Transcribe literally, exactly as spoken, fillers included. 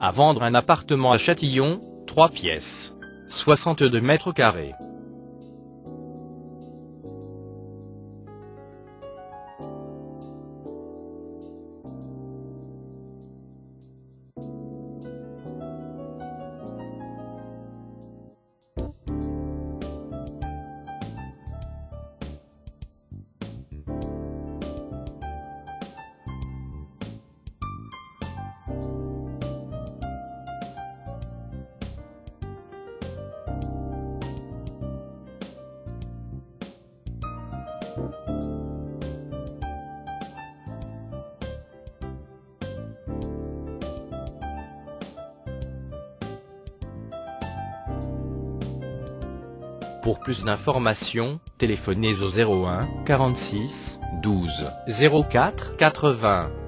À vendre un appartement à Châtillon, trois pièces, soixante-deux mètres carrés. Pour plus d'informations, téléphonez au zéro un quarante-six douze zéro quatre quatre-vingts.